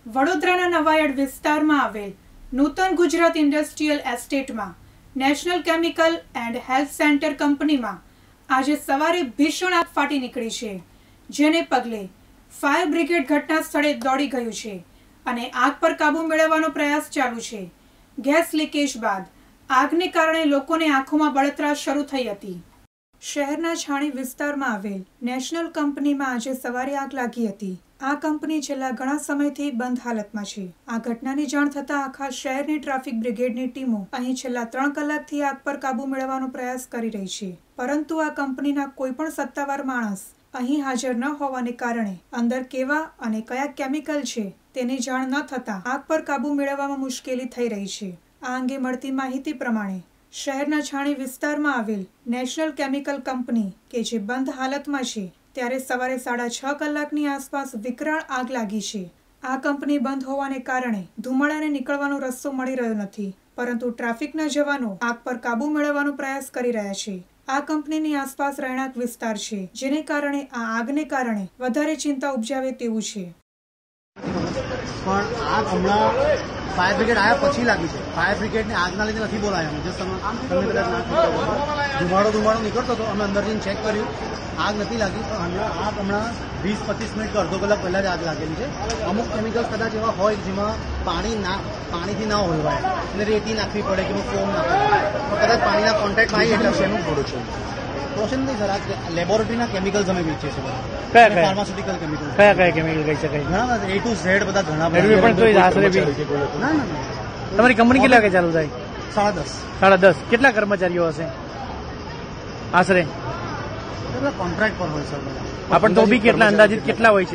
વડોદરાના નવાયાર્ડ વિસ્તારમાં આવેલ નૂતન ગુજરાત ઇન્ડસ્ટ્રીયલ એસ્ટેટમાં national chemical and health centre કંપનીમાં આજે સવારે ભીષણ આગ ફાટી નીકળી છે, જેને પગલે ફાયર બ્રિગેડ ઘટના સ્થળે દોડી ગયું છે અને આગ પર કાબૂ મેળવવાનો પ્રયાસ ચાલુ છે। ગેસ લીકેજ બાદ આગને કારણે લોકોને આંખોમાં બળતરા શરૂ થઈ હતી। શહેરના છાણી વિસ્તારમાં આવેલ નેશનલ કંપનીમાં આજે સવારે આગ લાગી હતી। આ કંપની છેલ્લા ઘણા સમયથી બંધ હાલતમાં છે। આ ઘટનાની જાણ થતાં આખા શહેરની ટ્રાફિક બ્રિગેડની ટીમો અહીં છેલ્લા 3 કલાકથી આગ પર કાબૂ મેળવવાનો પ્રયાસ કરી રહી છે, પરંતુ આ કંપનીના કોઈ પણ સત્તાવાર માણસ અહીં હાજર ન હોવાને કારણે અંદર કેવા અને કયા કેમિકલ છે તેની જાણ ન થતાં આગ પર કાબૂ મેળવવામાં મુશ્કેલી થઈ રહી છે। આ અંગે મળતી માહિતી પ્રમાણે શહેરના છાણી વિસ્તારમાં આવેલ નેશનલ કેમિકલ કંપની કે જે બંધ હાલતમાં છે ત્યારે સવારે 6:30 કલાકની આસપાસ વિકરાળ આગ લાગી છે। આ કંપની બંધ હોવાને કારણે ધુમાડાને નીકળવાનો રસ્તો મળી રહ્યો નથી, પરંતુ ટ્રાફિકના જવાનો આગ પર કાબૂ મેળવવાનો પ્રયાસ કરી રહ્યા છે। આ કંપનીની આસપાસ રહેણાંક વિસ્તાર છે, જેને કારણે આ આગને કારણે વધારે ચિંતા ઉપજાવે તેવું છે। પણ આગ હમણાં ફાયર બ્રિગેડ આવ્યા પછી લાગી છે। ફાયર બ્રિગેડને આગના લીધે નથી બોલાયા। તમે કદાચ ધુમાડો નીકળતો હતો, અમે અંદર જઈને ચેક કર્યું, આગ નથી લાગી। પણ હમણાં 20-25 મિનિટ અડધો કલાક પહેલાં જ આગ લાગેલી છે। અમુક કેમિકલ્સ કદાચ એવા હોય જેમાં પાણીથી ના હોય એટલે રેતી નાખવી પડે કે ફોમ નાખવી પડે, કદાચ પાણીના કોન્ટેક્ટમાં આવી એટલે શેનું પ્રોડક્શન નહીં સર। આ લેબોરેટરીના કેમિકલ્સ અમે વેચીએ છીએ, ફાર્માસ્યુટિકલ કેમિકલ। કયા કેમિકલ કહી શકાય? ઘણા બધા A to Z બધા ઘણા બધા। તમારી કંપની કેટલા વાગે ચાલુ થાય? 10:30। કેટલા કર્મચારીઓ હશે આશરે? કોન્ટ્રાક્ટ પર હોય સર બધા। પણ તો બી કેટલા અંદાજિત કેટલા હોય છે?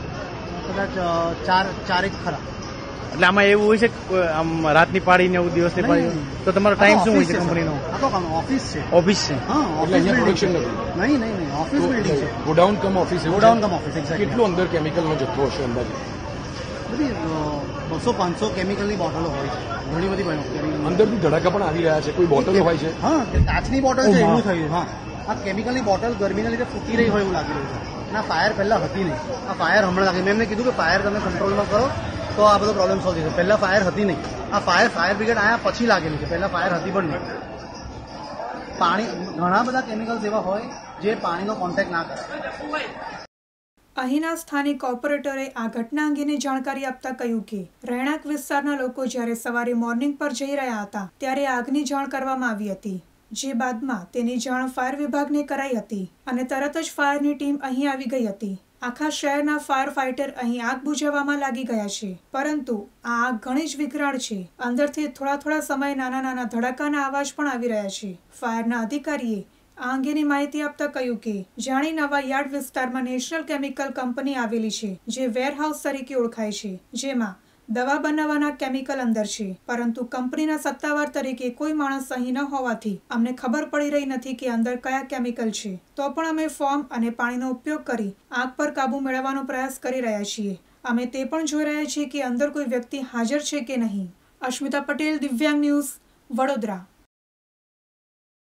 કદાચ 4 ખરા। એટલે આમાં એવું હોય છે કે આમ રાતની પાડી ને એવું દિવસની પાડી, તો તમારો ટાઈમ શું હોય છે કંપનીનો? ઓફિસ છે। ઓફિસ છે? હા, ઓફિસ પ્રોડક્શન નથી। નહીં, ઓફિસ બિલ્ડિંગ છે। Godown cum office? Godown cum office, exactly. કેટલું અંદર કેમિકલનો જથ્થો હશે અંદાજે? બધી 200-500 કેમિકલની બોટલો હોય છે, ઘણી બધી અંદરથી ધડાકા પણ આવી રહ્યા છે, કોઈ બોટલો હોય છે? હા, કાચની બોટલ છે એવું થયું। હા, આ કેમિકલની બોટલ ગરમીના લીધે ફૂટી રહી હોય એવું લાગી રહ્યું છે, અને આ ફાયર પહેલા હતી નહીં। આ ફાયર હમણાં લાગી। મેં એમને કીધું કે ફાયર તમે કંટ્રોલમાં કરો તો આ બધો પ્રોબ્લેમ સોલ્વ થશે। પહેલા ફાયર હતી નહીં। આ ફાયર બ્રિગેડ આવ્યા પછી લાગેલી છે, પહેલા ફાયર હતી પણ નહીં। પાણી, ઘણા બધા કેમિકલ્સ એવા હોય જે પાણીનો કોન્ટેક્ટ ના કરે। અહીંના સ્થાનિક ઓપરેટરે આ ઘટના અંગેની જાણકારી આપતા કહ્યું કે રહેણાંક વિસ્તારના લોકો જ્યારે સવારે મોર્નિંગ પર જઈ રહ્યા હતા ત્યારે આગની જાણ કરવામાં આવી હતી, જે બાદમાં તેની જાણ ફાયર વિભાગને કરાઈ હતી અને તરત જ ફાયરની ટીમ અહીં આવી ગઈ હતી। આખા શહેરના ફાયર ફાઇટર અહીં આગ બુઝાવવામાં લાગી ગયા છે, પરંતુ આ આગ ઘણી જ વિકરાળ છે। અંદરથી થોડા સમયે નાના ધડાકાના અવાજ પણ આવી રહ્યા છે। ફાયરના અધિકારીએ આ અંગેની માહિતી આપતા કહ્યું કે જાણી નવાયાર્ડ વિસ્તારમાં નેશનલ કેમિકલ કંપની આવેલી છે, જે વેરહાઉસ તરીકે ઓળખાય છે, જેમાં દવા બનાવવાના કેમિકલ અંદર છે, પરંતુ કંપનીના સત્તાવાર તરીકે કોઈ માણસ અહીં ન હોવાથી અમને ખબર પડી રહી નથી કે અંદર કયા કેમિકલ છે। તો પણ અમે ફોર્મ અને પાણીનો ઉપયોગ કરી આગ પર કાબૂ મેળવવાનો પ્રયાસ કરી રહ્યા છીએ। અમે તે પણ જોઈ રહ્યા છીએ કે અંદર કોઈ વ્યક્તિ હાજર છે કે નહીં। અશ્મિતા પટેલ, દિવ્યાંગ ન્યૂઝ, વડોદરા।